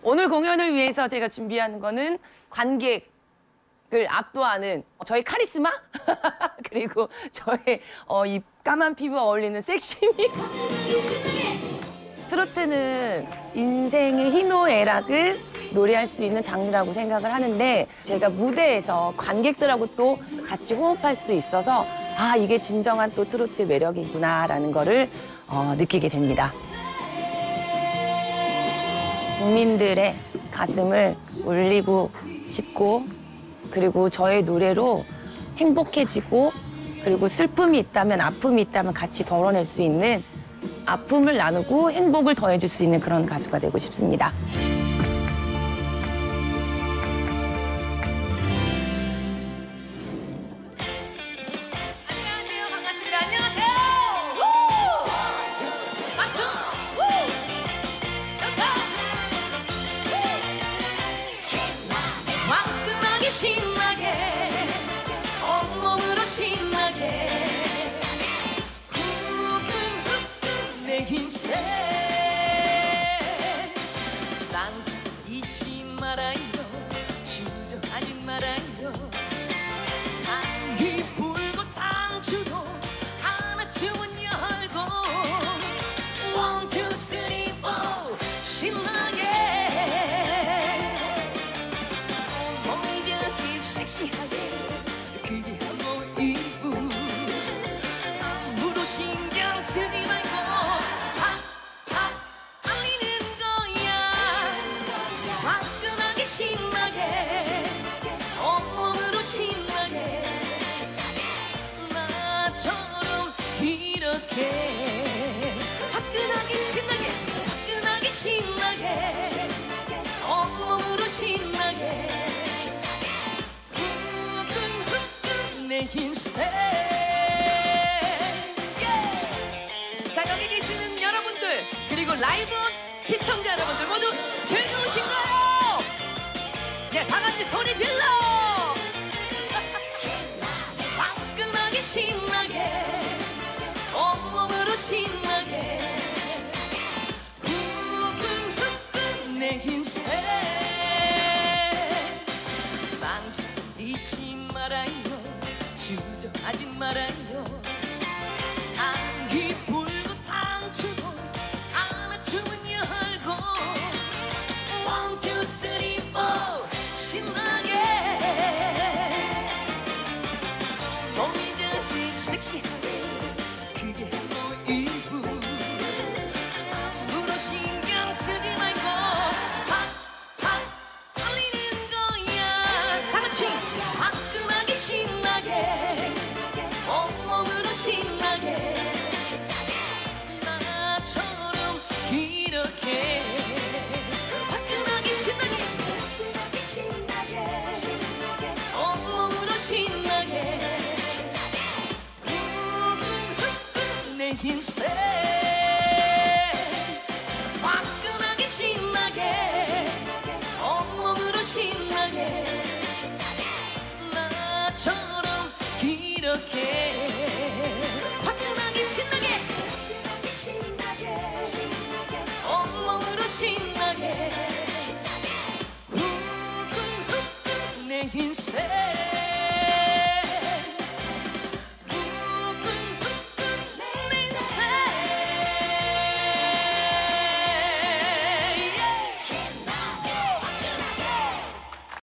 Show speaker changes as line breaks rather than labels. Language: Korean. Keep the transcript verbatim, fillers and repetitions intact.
오늘 공연을 위해서 제가 준비하는 거는 관객을 압도하는 저의 카리스마 그리고 저의 어, 이 까만 피부와 어울리는 섹시미. 트로트는 인생의 희노애락을 노래할 수 있는 장르라고 생각을 하는데 제가 무대에서 관객들하고 또 같이 호흡할 수 있어서 아 이게 진정한 또 트로트의 매력이구나라는 거를 어, 느끼게 됩니다. 국민들의 가슴을 울리고 싶고 그리고 저의 노래로 행복해지고 그리고 슬픔이 있다면 아픔이 있다면 같이 덜어낼 수 있는 아픔을 나누고 행복을 더해줄 수 있는 그런 가수가 되고 싶습니다.
안녕하세요. 반갑습니다. 안녕하세요. 우! 박수! 우! 좋다! 우! 화끈하게 신나게 온몸으로 신나게 후끈후끈 내 인생 난상 잊지 말아요 주저하지 말아요 당이 불고 당주도 하나쯤은 열고 원, 투, 쓰리, 포 신나게 몸이 저렇게 섹시하게 그게 한몸 이유 아무도 신경 쓰지 말고 팍팍 달리는 거야 화끈하게 신나게 온몸으로 신나게 나처럼 이렇게 화끈하게 신나게 화끈하게 신나게 온몸으로 신나게 후끈후끈 내 인생 자 여기 계시는 여러분들 그리고 라이브 시청자 여러분들 모두 즐거우신가요? 네, 다 같이 소리 질러! 화끈하게 신나게 온몸으로 신나게 후끈후끈 내 인생 망설 잊지 말아요 주저하지 말아요 당이 불고 당주도 하나쯤은 열고 원, 투, 쓰리, 포 신나게 몸이 저렇게 섹시하게 그게 뭐이고 아무런 신경 쓰지 말고 팍팍 달리는 거야 다 같이 화끈하게 신나게 온몸으로 신나게 나처럼 이렇게 화끈하게 신나게 온몸으로 신나게 후끈후끈 내 인생 화끈하게 신나게 온몸으로 신나게 나처럼 이렇게 화끈하게 신나게 온몸으로 신나게 후끈후끈 내 인생